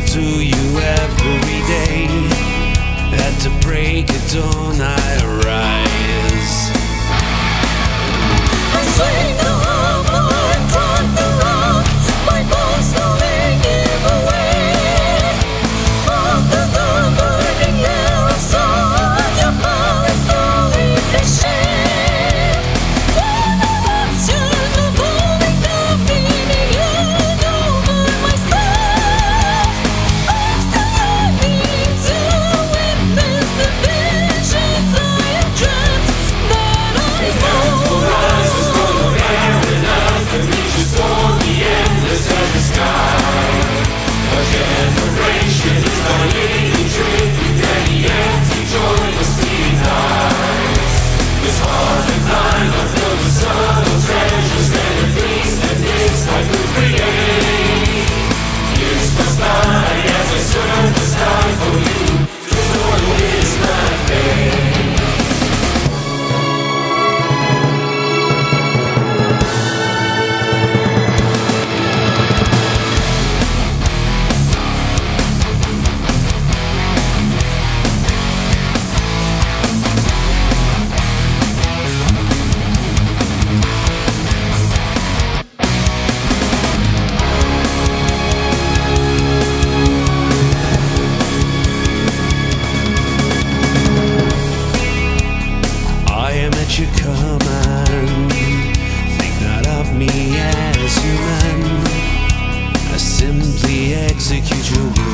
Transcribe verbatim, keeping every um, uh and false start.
to you every day. At the break of dawn I arise. I swing the hammer and drag the rock, my bones slowly give away. Of the burning arrows on your power is slowly flashing. When I watch you, the falling down, meaning you over myself. I'm still longing to witness the visions I have dreamt. That I know. A generation is thy leading truth, and the empty joyless fleeting nights. This heart and mind are filled with subtle treasures, and the things that this life could create. Years pass by as I search the sky for you, to toil is my fate. Your command, think not of me as human. I simply execute your will.